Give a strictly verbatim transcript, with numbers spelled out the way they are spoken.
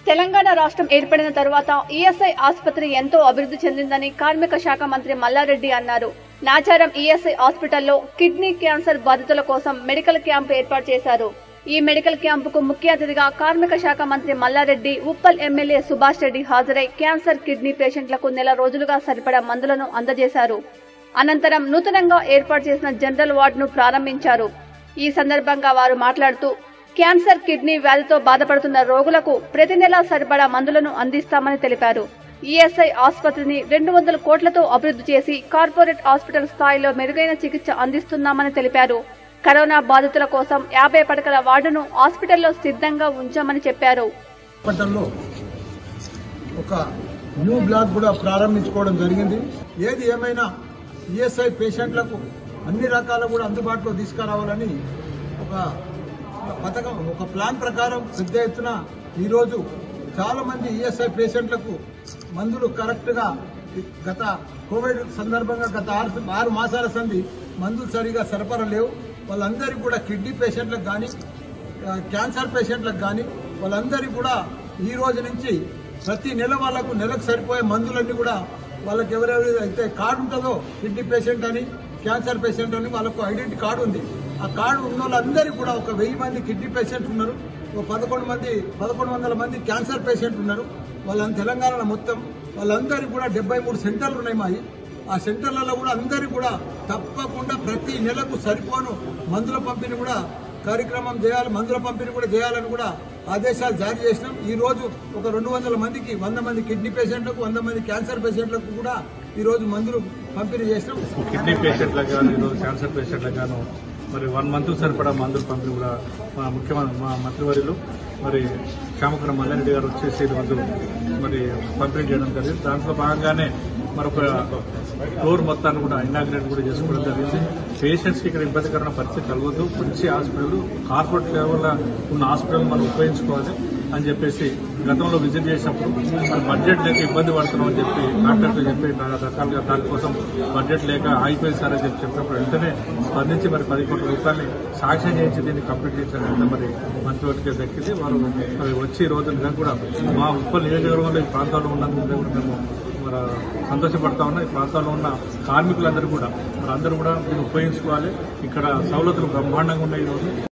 తెలంగాణ రాష్ట్రం ఏర్పడిన తరువాత ఈఎస్ఐ ఆసుపత్రి ఎంతో అభివృద్ధి చెందిందని కార్మిక శాఖ మంత్రి మల్లారెడ్డి అన్నారు. నాచారం ఈఎస్ఐ హాస్పిటల్లో కిడ్నీ క్యాన్సర్ బాధితుల కోసం మెడికల్ క్యాంపు ఏర్పాటు చేశారు. ఈ మెడికల్ క్యాంపుకు ముఖ్య అతిథిగా కార్మిక శాఖ మంత్రి మల్లారెడ్డి, ఉప్పల్ ఎమ్మెల్యే సుభాష్ రెడ్డి హాజరై క్యాన్సర్ కిడ్నీ పేషెంట్లకు నెల రోజులుగా సరిపడా మందులను అందజేశారు. అనంతరం నూతనంగా ఏర్పాటు చేసిన జనరల్ వార్డును ప్రారంభించారు. ఈ సందర్భంగా వారు మాట్లాడుతూ క్యాన్సర్ కిడ్నీ వ్యాధితో బాధపడుతున్న రోగులకు ప్రతి నెలా సరిపడా మందులను అందిస్తామని తెలిపారు. ఈఎస్ఐ ఆసుపత్రిని రెండు వందల కోట్లతో అభివృద్ధి చేసి కార్పొరేట్ హాస్పిటల్ స్థాయిలో మెరుగైన చికిత్స అందిస్తున్నామని తెలిపారు. కరోనా బాధితుల కోసం యాభై పడకల వార్డును హాస్పిటల్లో సిద్ధంగా ఉంచామని చెప్పారు. ఒక న్యూ బ్లాక్ కూడా ప్రారంభించుకోవడం జరిగింది. ఏది ఏమైనా ఈఎస్ఐ పేషెంట్లకు అన్ని రకాల కూడా అందుబాటులో తీసుకురావాలని ఒక పథకం, ఒక ప్లాన్ ప్రకారం పెద్ద ఎత్తున ఈరోజు చాలా మంది ఈఎస్ఐ పేషెంట్లకు మందులు కరెక్ట్ గా గత కోవిడ్ సందర్భంగా గత ఆరు ఆరు మాసాల సంది మందులు సరిగా సరఫరా లేవు. వాళ్ళందరికీ కూడా కిడ్నీ పేషెంట్లకు కానీ క్యాన్సర్ పేషెంట్లకు కానీ వాళ్ళందరికీ కూడా ఈ రోజు నుంచి ప్రతి నెల వాళ్లకు నెలకు సరిపోయే మందులన్నీ కూడా వాళ్ళకి ఎవరెవరైతే కార్డు ఉంటుందో కిడ్నీ పేషెంట్ అని క్యాన్సర్ పేషెంట్ అని వాళ్ళకు ఐడెంటిటీ కార్డు ఉంది. ఆ కార్డు ఉన్న వాళ్ళందరికీ కూడా ఒక వెయ్యి మంది కిడ్నీ పేషెంట్ ఉన్నారు, ఒక పదకొండు మంది పదకొండు వందల మంది క్యాన్సర్ పేషెంట్ ఉన్నారు. వాళ్ళని తెలంగాణ మొత్తం వాళ్ళందరికీ కూడా డెబ్బై మూడు సెంటర్లు ఉన్నాయి మాయి. ఆ సెంటర్లలో కూడా అందరికీ కూడా తప్పకుండా ప్రతి నెలకు సరిపోను మందుల పంపిణీ కూడా కార్యక్రమం చేయాలి, మందుల పంపిణీ కూడా చేయాలని కూడా ఆదేశాలు జారీ చేసినాం. ఈ రోజు ఒక రెండు వందల మందికి వంద మంది కిడ్నీ పేషెంట్లకు వంద మంది క్యాన్సర్ పేషెంట్లకు కూడా ఈ రోజు మందులు పంపిణీ చేసినాం. కిడ్నీ పేషెంట్లకు గాను ఈరోజు క్యాన్సర్ పేషెంట్లకు గాను మరి వన్ మంత్ సరిపడా మందులు పంపిణీ కూడా మా ముఖ్యమంత్రి మా మంత్రివర్యులు మరి శ్యామకుల మల్లారెడ్డి గారు వచ్చేసి ఈరోజు మరి పంపిణీ చేయడం జరిగింది. దాంట్లో భాగంగానే మరొక ఫ్లోర్ మొత్తాన్ని కూడా ఇనాగ్రేట్ కూడా చేసుకోవడం జరిగింది. పేషెంట్స్ కి ఇక్కడ ఇబ్బందికరమైన పరిస్థితి కలగదు. మంచి హాస్పిటల్, కార్పొరేట్ లెవెల్లో ఉన్న హాస్పిటల్ మనం ఉపయోగించుకోవాలి అని చెప్పేసి గతంలో విజిట్ చేసినప్పుడు మరి బడ్జెట్ లేక ఇబ్బంది పడుతున్నాం అని చెప్పి డాక్టర్తో చెప్పి రకాలుగా దానికోసం బడ్జెట్ లేక ఆగిపోయింది సార్ అని చెప్పి చెప్పినప్పుడు వెంటనే స్పందించి మరి పది కోట్ల రూపాయలని సాక్ష్యం చేయించి దీన్ని కంప్లీట్ చేసిన మరి మంత్రివర్గ దక్కింది. వారు మరి వచ్చి ఈ రోజు నిజంగా కూడా మా ఉప్పల్ నియోజకవర్గంలో ఈ ప్రాంతాల్లో ఉన్నందుకు కూడా మేము మరి సంతోషపడతా ఉన్నాం. ఈ ప్రాంతాల్లో ఉన్న కార్మికులందరూ కూడా మరి అందరూ కూడా దీన్ని ఉపయోగించుకోవాలి. ఇక్కడ సౌలతులు బ్రహ్మాండంగా ఉన్నాయి ఈరోజు.